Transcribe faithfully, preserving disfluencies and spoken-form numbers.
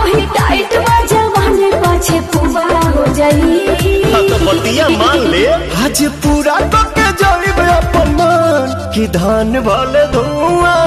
ही tight बाजा माने पाछे पुआ हो जाई। तो बतिया मान ले आज पूरा तो के जाइब अपन मान कि धान भले धुआं